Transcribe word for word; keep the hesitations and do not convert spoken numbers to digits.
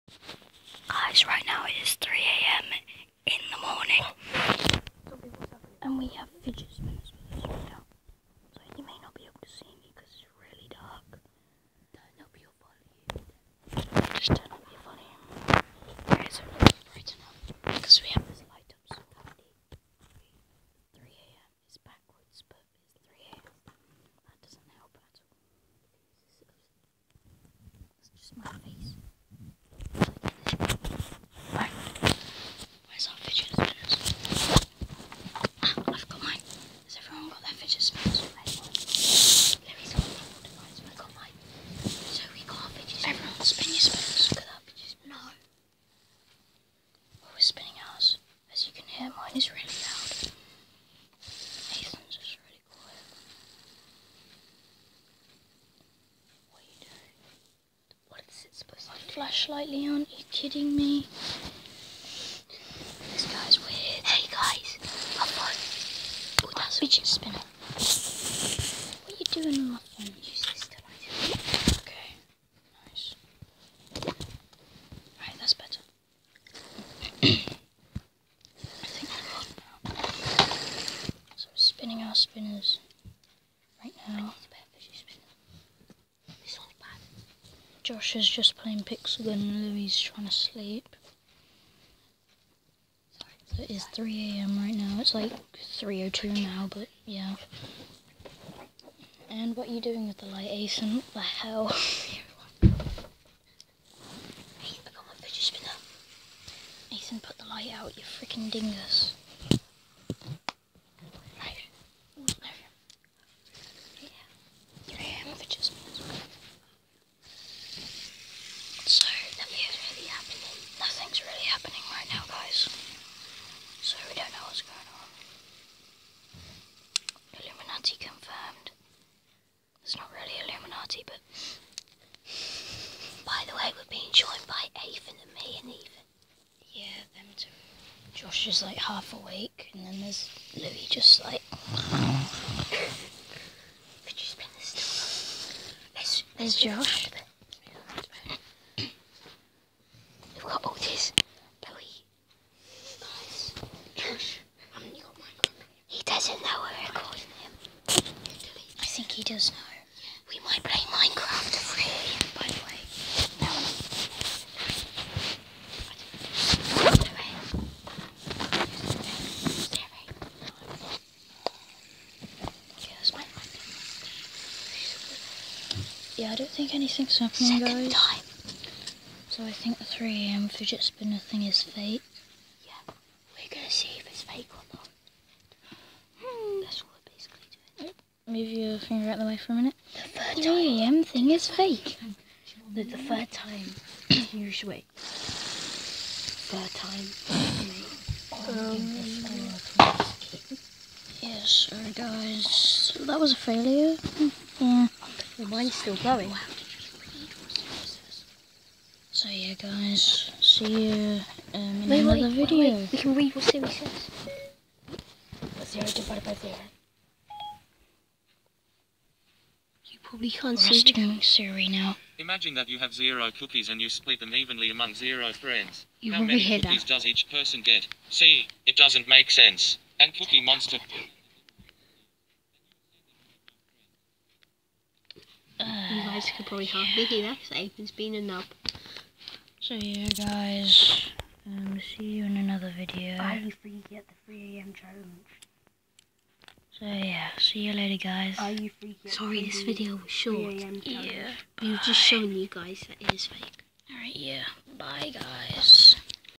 Guys, right now it is three A M in the morning, and we have fidget spinners with us right now. So you may not be able to see me because it's really dark. Turn up your volume. Just turn up your volume. Right, so it's bright enough because we have this light up so handy. three A M is backwards, but it's three A M. That doesn't help at all. It's just my face. Where's our fidget spinners? Ah, I've got mine. Has everyone got their fidget spinners? Louis got mine. Guys, I got mine. So we got our fidget spinners. Everyone spin your spinners. Look at that fidget spinner. No. Well, we're spinning ours. As you can hear, mine is really loud. Nathan's just really quiet. What are you doing? What is it supposed to do? Flashlight, Leon? Are you kidding me? This guy's weird. Hey guys, I've got oh, that's a fidget spinner. What are you doing on my phone? Use this to light it. Okay, nice. Right, that's better. I think we're on now. So we're spinning our spinners right now. This one's bad. Josh is just playing Pixel Gun and Louis is trying to sleep. So it is three A M right now. It's like three oh two now, but yeah. And what are you doing with the light, Asen? What the hell? Hey, I got my fidget spinner. Asen, put the light out, you freaking dingus. three A M fidget spinners. So, nothing's really happening. Nothing's really happening right now, guys. So we don't know what's going on. Illuminati confirmed. It's not really Illuminati, but... By the way, we're being joined by Ethan and me and Ethan. Yeah, them two. Josh is like half awake, and then there's Louis just like... Could you spin this still? There's, there's Josh. We've got all this. He doesn't know we're recording him. I think he does know. We might play Minecraft at three A M, by the way. No one. Yeah, I don't think anything's happening, Second guys. time. So I think the three A M fidget spinner thing is fake. Yeah, we're gonna see if it's fake or not. That's what we're basically doing. Move your finger out the way for a minute. The third The time. three A M thing is fake. The, the third time. Usually. Third time. Um, yeah, sorry guys. So that was a failure. Yeah. Well, mine's still going. So yeah guys, see you um, in Wait, another wait, video. wait, wait. We can read what Siri says. Zero divided by zero. You probably can't see it. Resting Siri now. Imagine that you have zero cookies and you split them evenly among zero friends. You How will many hear cookies that. does each person get? See, it doesn't make sense. And Cookie Monster. You guys could probably hardly hear that, because Ethan's been a nub. So yeah guys, um, see you in another video. Are you free to get the three A M challenge? So yeah, see you later guys. Are you free to get Sorry, this video was short. Yeah, We've just bye. shown you guys that it is fake. Alright, yeah. Bye guys.